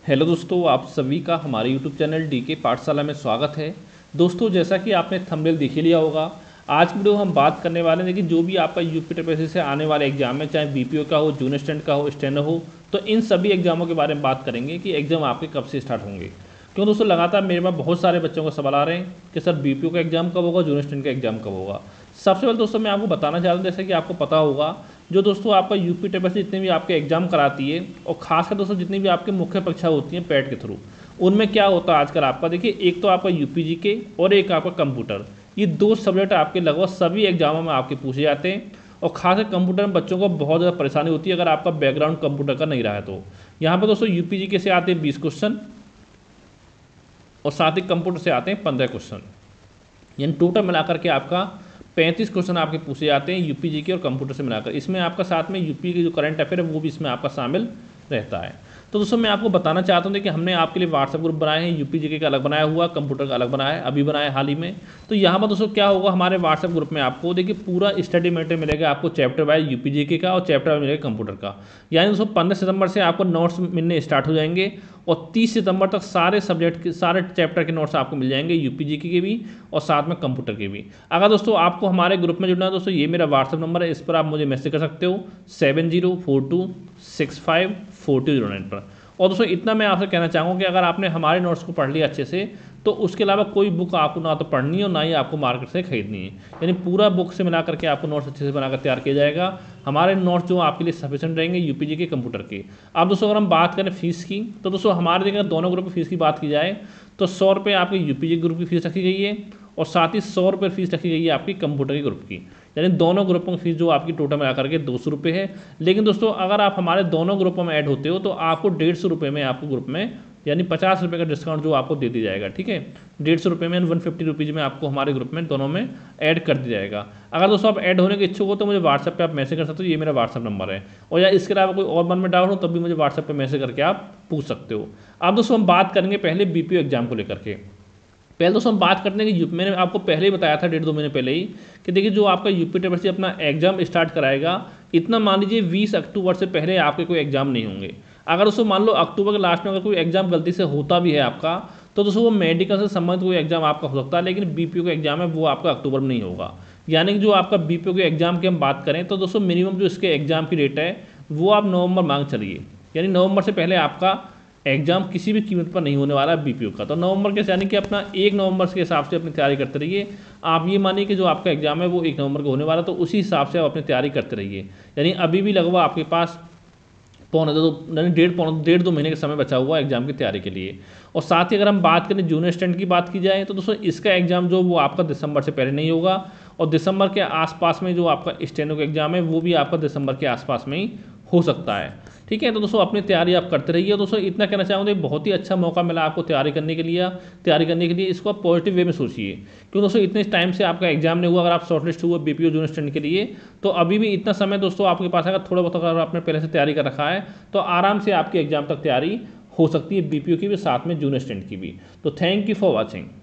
Hello दोस्तों, आप सभी का हमारे यूट्यूब चैनल डीके पाठशाला में स्वागत है। दोस्तों, जैसा कि आपने थंबनेल देख ही लिया होगा, आज की वीडियो हम बात करने वाले हैं कि जो भी आपका यूपी टीएसपीएससी से आने वाले एग्जाम है, चाहे बीपीओ का हो, जूनियर स्टूडेंट का हो, स्टेनो हो, तो इन सभी एग्जामों के बारे में बात करेंगे कि एग्जाम आपके कब से स्टार्ट होंगे। क्यों दोस्तों, लगातार मेरे पास बहुत सारे बच्चों को सवाल आ रहे हैं कि सर बीपीओ का एग्जाम कब होगा, जूनियर स्टूडेंट का एग्जाम कब होगा। सबसे पहले दोस्तों मैं आपको बताना चाहता हूँ, जैसे कि आपको पता होगा, जो दोस्तों आपका यूपी टीएसपीएससी जितने भी आपके एग्जाम कराती है, और खासकर दोस्तों जितनी भी आपकी मुख्य परीक्षा होती है पैट के थ्रू, उनमें क्या होता है आजकल आपका, देखिए, एक तो आपका यूपीजी के और एक आपका कंप्यूटर, ये दो सब्जेक्ट आपके लगभग सभी एग्जामों में आपके पूछे जाते हैं। और खासकर कंप्यूटर में बच्चों को बहुत ज़्यादा परेशानी होती है अगर आपका बैकग्राउंड कंप्यूटर का नहीं रहा है तो। यहाँ पर दोस्तों यूपीजी के से आते हैं 20 क्वेश्चन और साथ ही कंप्यूटर से आते हैं 15 क्वेश्चन, यानी टोटल मिलाकर के आपका 35 क्वेश्चन आपके पूछे जाते हैं यूपीजी के और कंप्यूटर से मिलाकर। इसमें आपका साथ में यूपी की जो करंट अफेयर है वो भी इसमें आपका शामिल रहता है। तो दोस्तों मैं आपको बताना चाहता हूँ कि हमने आपके लिए व्हाट्सएप ग्रुप बनाए हैं, यूपी जीके का अलग बनाया हुआ, कंप्यूटर का अलग बनाया है, अभी बनाया है हाल ही में। तो यहाँ पर दोस्तों क्या होगा, हमारे व्हाट्सएप ग्रुप में आपको देखिए पूरा स्टडी मटेरियल मिलेगा आपको, चैप्टर वाइज यूपी जीके का और चैप्टर वाइज मिलेगा कंप्यूटर का। यानी दोस्तों 15 सितंबर से आपको नोट्स मिलने स्टार्ट हो जाएंगे और 30 सितंबर तक सारे सब्जेक्ट के सारे चैप्टर के नोट्स आपको मिल जाएंगे, यूपी जीके के भी और साथ में कंप्यूटर के भी। अगर दोस्तों आपको हमारे ग्रुप में जुड़ना है दोस्तों, ये मेरा व्हाट्सएप नंबर है, इस पर आप मुझे मैसेज कर सकते हो 7042654209 पर। और दोस्तों इतना मैं आपसे कहना चाहूँगा कि अगर आपने हमारे नोट्स को पढ़ लिया अच्छे से, तो उसके अलावा कोई बुक आपको ना तो पढ़नी है और ना ही आपको मार्केट से खरीदनी है। यानी पूरा बुक से मिला करके आपको नोट्स अच्छे से बनाकर तैयार किया जाएगा। हमारे नोट्स जो आपके लिए सफिशिएंट रहेंगे यूपीजी के, कंप्यूटर के। अब दोस्तों अगर हम बात करें फीस की, तो दोस्तों हमारे देखिए दोनों ग्रुप की फीस की बात की जाए तो 100 रुपये आपके यूपीजी ग्रुप की फीस रखी गई है और साथ ही 100 रुपये फीस रखी गई है आपकी कंप्यूटर के ग्रुप की। यानी दोनों ग्रुपों की फीस जो आपकी टोटल मिला करके 200 रुपये है। लेकिन दोस्तों अगर आप हमारे दोनों ग्रुपों में ऐड होते हो तो आपको 150 रुपये में आपको ग्रुप में, यानी 50 रुपये का डिस्काउंट जो आपको दे दिया जाएगा, ठीक है। 150 रुपये में 150 रुपीज़ में आपको हमारे ग्रुप में दोनों में ऐड कर दिया जाएगा। अगर दोस्तों आप ऐड होने के इच्छुक हो तो मुझे व्हाट्सएप पे आप मैसेज कर सकते हो, ये मेरा व्हाट्सएप नंबर है। और या इसके अलावा कोई और मन में डाउट हो तब भी मुझे व्हाट्सएप पे मैसेज करके आप पूछ सकते हो। अब दोस्तों हम बात करेंगे पहले बीपीओ एग्जाम को लेकर के। पहले दोस्तों हम बात करते हैं कि मैंने आपको पहले ही बताया था 1.5-2 महीने पहले ही कि देखिए जो आपका यूपी टीएसपीएससी अपना एग्जाम स्टार्ट कराएगा, इतना मान लीजिए 20 अक्टूबर से पहले आपके कोई एग्जाम नहीं होंगे। अगर दोस्तों मान लो अक्टूबर के लास्ट में अगर कोई एग्जाम गलती से होता भी है आपका, तो दोस्तों वो मेडिकल से संबंधित कोई एग्जाम आपका हो सकता है, लेकिन बीपीओ का एग्जाम है वो आपका अक्टूबर में नहीं होगा। यानी कि जो आपका बीपीओ के एग्जाम की हम बात करें तो दोस्तों मिनिमम जो इसके एग्जाम की डेट है वो आप नवंबर मांग चलिए, यानी नवंबर से पहले आपका एग्जाम किसी भी कीमत पर नहीं होने वाला है बीपीओ का। तो नवंबर के, यानी कि अपना 1 नवंबर के हिसाब से अपनी तैयारी करते रहिए। आप ये मानिए कि जो आपका एग्जाम है वो 1 नवंबर को होने वाला है, तो उसी हिसाब से आप अपनी तैयारी करते रहिए। यानी अभी भी लगभग आपके पास पौने दो, यानी 1.5-2 महीने का समय बचा हुआ है एग्जाम की तैयारी के लिए। और साथ ही अगर हम बात करें जूनियर स्टूडेंट की बात की जाए तो दोस्तों इसका एग्जाम जो वो आपका दिसंबर से पहले नहीं होगा, और दिसंबर के आसपास में जो आपका स्टेनो का एग्जाम है वो भी आपका दिसंबर के आसपास में ही हो सकता है, ठीक है। तो दोस्तों अपनी तैयारी आप करते रहिए। दोस्तों इतना कहना चाहूँगा, बहुत ही अच्छा मौका मिला आपको तैयारी करने के लिए इसको आप पॉजिटिव वे में सोचिए। क्योंकि दोस्तों इतने टाइम से आपका एग्जाम नहीं हुआ, अगर आप शॉर्टलिस्ट हुए बीपीओ जूनियर स्टूडेंट के लिए, तो अभी भी इतना समय दोस्तों आपके पास अगर थोड़ा बहुत अगर आपने पहले से तैयारी कर रखा है तो आराम से आपकी एग्जाम तक तैयारी हो सकती है, बीपीओ की भी साथ में जूनियर स्टूडेंट की भी। तो थैंक यू फॉर वॉचिंग।